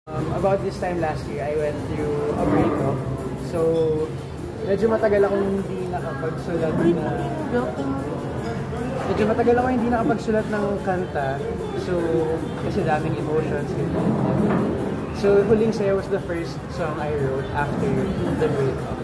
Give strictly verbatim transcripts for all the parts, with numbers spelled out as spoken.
Um, about this time last year, I went through a breakup. So, medyo matagal akong hindi nakapagsulat na... Medyo matagal ako hindi nakapagsulat ng kanta. So, kasi daming emotions. So, Huling Sayo was the first song I wrote after the breakup.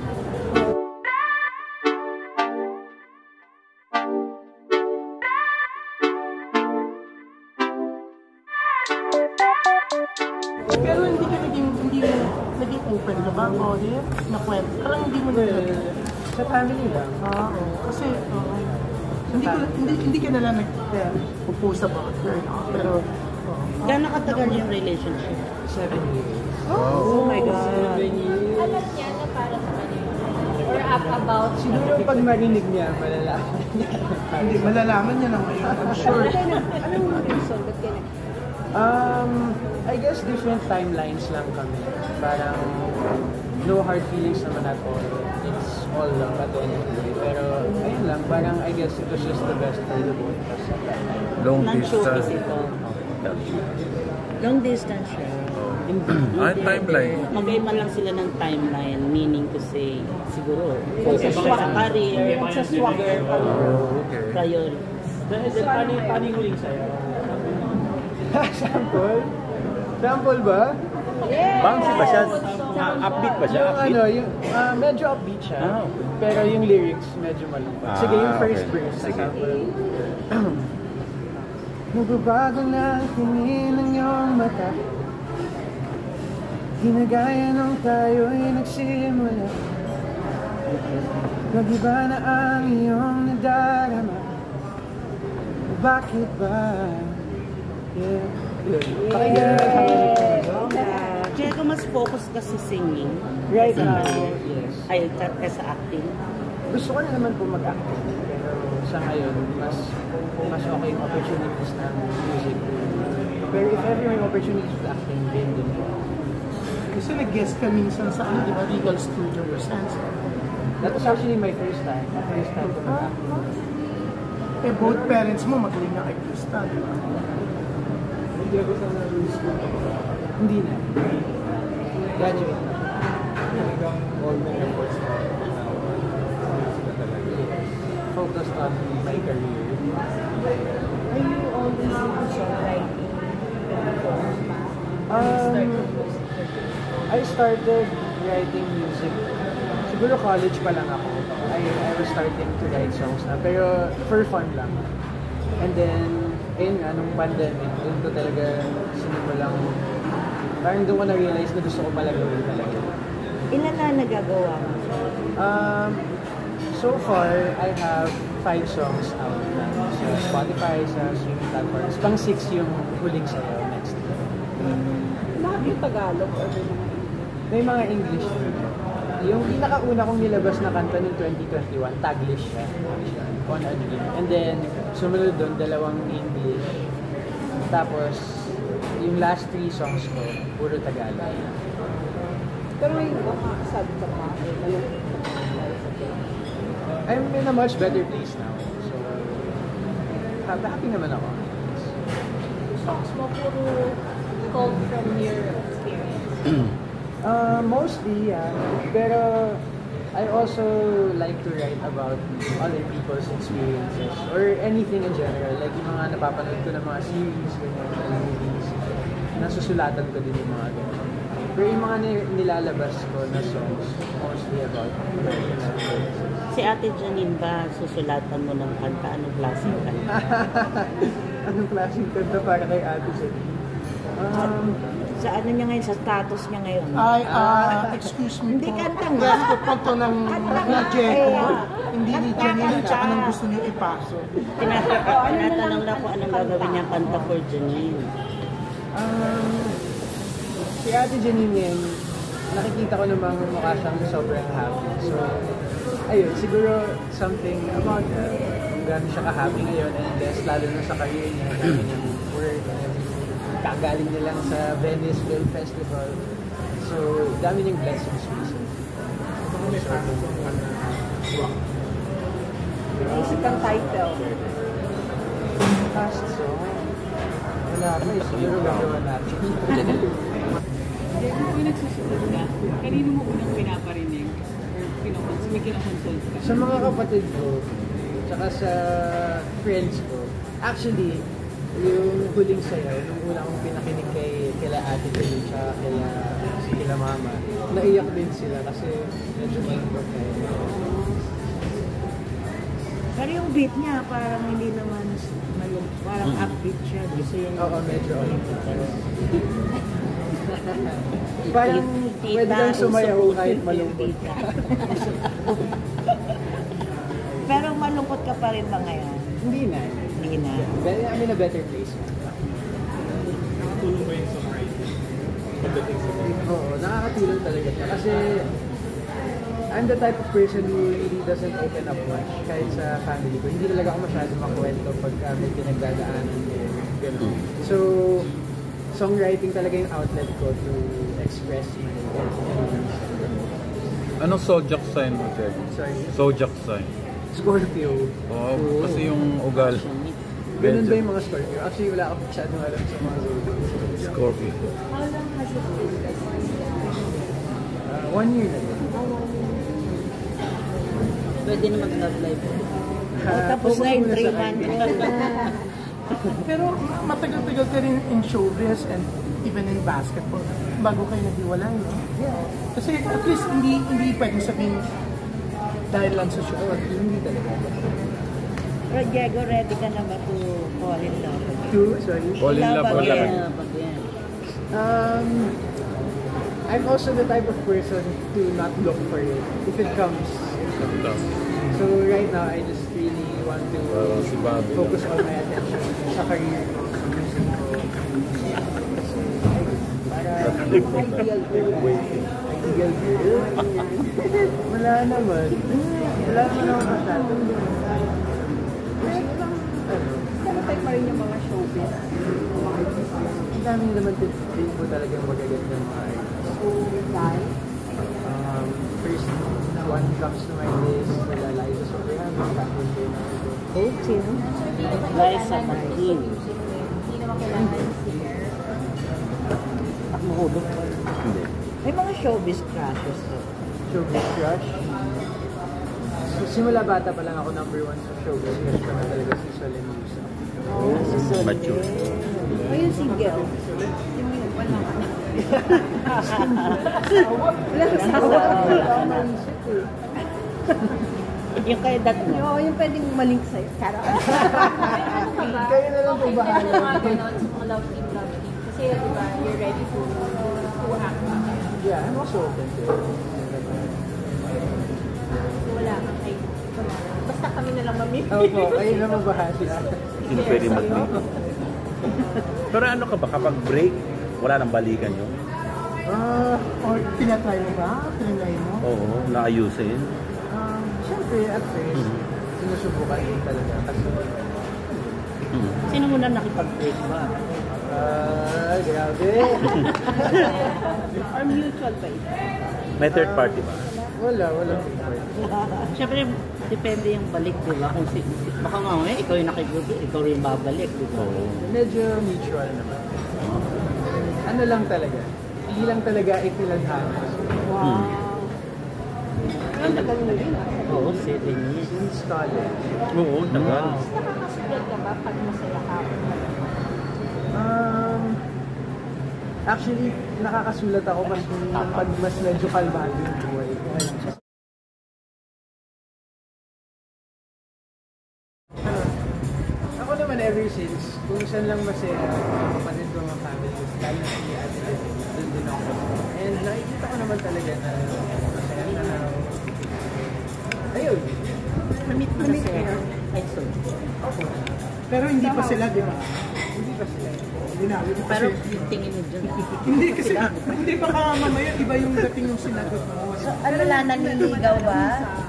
Pero hindi ka naging, hindi mo naging open ka ba? O, di ba? Nakwento. Parang hindi mo naging... Sa family lang. Ah, oo. Kasi, oo. Hindi, ko, hindi, hindi ka nalang nag-propose about her, no? Pero, oo. Gano'ng katagal yung relationship? Seven years. Oh, oh my God. Seven years. Alam niya na para sa kanila. Or up about... Siguro pag marinig niya, malalaman niya. Hindi, malalaman niya na ngayon. I'm sure. Anong reason? Ba't ka nag- Um, I guess different timelines lang kami. Parang no hard feelings naman at all. It's all love at the end of the day. Pero ayun lang, parang I guess it was just the best for the both of us at that time. Long Non-showbiz distance. ito. Long distance siya. Ah, timeline. Magkaiba lang sila ng timeline, meaning to say, siguro, focus siya sa career, sa swagger, Oh, okay. priorities. Paano yung huling sa'yo? Sample? Sample ba? Bouncy ba siya? Ah, upbeat ba siya? Yung Upbeat? ano, yung, uh, medyo upbeat siya. Ah, okay. Pero yung lyrics, medyo malungkot. Sige, yung Ah, first okay. verse. Sige. Sample. Nagbabago na ang tingin ng iyong mata. Ginagaya nung tayo'y nagsimula. Nag-iba na ang iyong nadarama. Bakit ba? Yeah. Yeah. Kaya kung mas focus ka sa singing, Right sa now, career, yes. ay ka sa acting. Gusto ko na naman po mag-acting. Pero sa ngayon, mas mas okay yung opportunities ng music. Pero if ever may opportunities with acting, din din po. Kasi nag-guest ka minsan sa ano, di ba? Legal Studio or Sense. That was actually my first time. First time ko mag-acting. Eh, both parents mo magaling na artista, di ba? Hindi ako sa school. Hindi na. Graduate na. All the efforts mo now. Focused on my career. Are you always into songwriting? Um, I started writing music. Siguro college pa lang ako. I, I was starting to write songs na. Pero for fun lang. And then, ayun nga, nung pandemic, doon ko talaga sinimulang, parang doon ko na-realize na gusto ko pala gawin talaga. Ilan na nagagawa mo? Um, so far, I have five songs out na sa Spotify, sa streaming platforms. Pang six yung Huling Sayo next year. Lahat yung Tagalog or May mga English din. Yung pinakauna kong nilabas na kanta noong twenty twenty-one, Taglish siya. On a Dream. And then, sumunod doon, dalawang English. Tapos, yung last three songs ko, puro Tagalog. Pero may mga sabi ka pa, I'm in a much better place now. So, happy, happy naman ako. songs mo puro called from your experience. Uh, mostly, yeah. Pero, I also like to write about other people's experiences or anything in general. Like yung mga napapanood ko ng mga series, ganyan, mga movies. Nasusulatan ko din yung mga ganyan. Pero yung mga nilalabas ko na songs, mostly about my experiences. Si Ate Janine ba, susulatan mo ng kanta? Anong klaseng kanta? Anong klaseng kanta para kay Ate Janine? Um, Sa ano niya ngayon? Sa status niya ngayon? Ay, ah, excuse me Hindi po. kantang Yes, po po to ng ni Jeco. Kaya, Hindi ni Janine at saka nang gusto niyo ipasok. Tinata- Tinatanong lang kung anong gagawin niyang kanta for Janine. um, si Ate Janine yan, nakikita ko namang mukha siyang sobrang happy. So, ayun, siguro something about her. Kung gano'n siya ka-happy ngayon and less lalo na sa career niya, dami niyang work and everything. Kagaling niya lang sa Venice Film Festival. So, dami niyang blessings recently. Naisip kang title. Past song, wala pa eh, siguro gagawa natin. nagsusunod ka, kanino mo unang pinaparinig? Or kinakonsult, may kinakonsult ka? Sa mga kapatid ko, tsaka sa friends ko, actually, yung huling sayaw, nung una kong pinakinig kay kila ate ko tsaka kila, kila mama, naiyak din sila kasi medyo malungkot na yun. Pero yung beat niya, parang hindi naman malung, parang upbeat siya. Gusto yung... Oo, medyo parang pwede kang sumayaw kahit malungkot. Pero malungkot ka pa rin ba ngayon? Hindi na. Hindi na. I'm in a better place. Nakatulong ba yung songwriting? Pagdating sa mga? Oo, nakakatulong talaga siya. Kasi I'm the type of person who really doesn't open up much kahit sa family ko. Hindi talaga ako masyado makwento pag uh, may pinagdadaanan. Ganun. So, songwriting talaga yung outlet ko to express my feelings. Anong zodiac sign mo, Ted? Sorry? Zodiac sign. Scorpio. Oo, oh, kasi yung ugal. Ganun ba yung mga Scorpio? Actually, wala akong masyadong alam sa mga Scorpio. Scorpio. How long has it been? Uh, one year na yun. Pwede na mag-love life. Uh, Tapos na yung three months. Pero matagal-tagal ka rin in showbiz and even in basketball bago kayo naghiwalay, no? Yeah. Kasi at least hindi hindi pwedeng sabihin dahil lang sa show. Hindi talaga. Pero Diego, ready ka na ba to fall in love? Two, sorry. All in love, all again. love. Pag yan. Um, I'm also the type of person to not look for it. If it comes, it comes. So right now, I just really want to Parang si Bobby focus lang. all my attention sa career ko. Para Ideal girl. ideal girl. Wala naman. Wala naman ako masyado. Ano? Pero type pa rin yung mga showbiz. Ang daming naman din po talagang magaganda ng mga artists. Dahil, Um, first one comes to my list, nila Liza Sobrano, Catherine Bernardo. Okay. Liza Martin. hindi naman kailangan singer. Mahulog pa. Hindi. May mga showbiz crushes ko. Showbiz crush. So, simula bata pa lang ako number one sa showbiz crush ko na talaga si Solen Musa. Oh, si Soleil. Mature. O yung single. Yung yung wala ka na. Wala ka sa Yung kay dat mo. Oo, yung pwedeng malink sa'yo. Kara. Ano ka ba? Kayo na lang po Okay, bahala. ano mga ganon sa mga love team, love team. Kasi, di ba, you're ready to to act. Yeah, I'm also open to it. So, wala kang kay basta kami na lang mamili. Opo, kayo na magbahala. Hindi pwede mag-break. Pero ano ka ba, kapag break, wala nang balikan yun? Ah, Or tinatry mo ba? Tinatry mo? Oo, naayusin. um, syempre, at first, sinusubukan din talaga. Kasi, Hmm. Sino muna nakipag-break ba? ah, grabe. Or mutual ba ito? May third party ba? Wala, wala. Siyempre, depende yung balik, di ba? Kung si, si baka nga, eh, ikaw yung nakipag-break, ikaw rin babalik, di ba? Oo. Medyo mutual naman. Ano lang talaga, hindi lang talaga itinadhana. Hmm. Ang tagal na rin. Oo, seven years. Since college. Oo, tagal. Nakakasulat ka ba pag masaya ka? Um, actually, nakakasulat ako mas pag mas medyo kalmado yung buhay ko. Ano, ako naman ever since, kung saan lang masaya, kapatid ko mga family ko, lalo na si Ate Lynn, doon din ako. And nakikita ko naman talaga na masaya siya na, ayun, Namit mo na siya. Ay, so. ako. Pero hindi pa sila, di ba? Hindi pa sila. Binawi mo Pero kasi. yung tingin mo dyan. Hindi kasi, hindi baka mamaya iba yung dating yung sinagot mo. So, ano wala nanliligaw ba?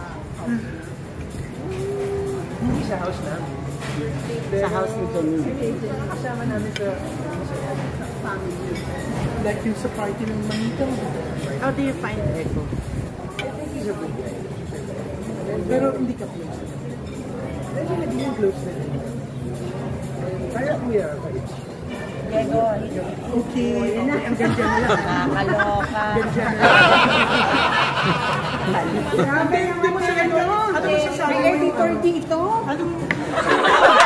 Hindi sa house namin. Sa house ni Janine. Kasama namin sa Family. Like yung sa party ng manita mo. How do you find Echo? I think he's a good guy. Pero hindi ka close. Medyo naging close na din. Parang we are vibes. Diego. Okay, okay, ang ganda na lang. Nakakaloka. Ganda na lang. Grabe naman Hindi mo siya ganyan. Ano masasabi mo? May thirty ito. Anong...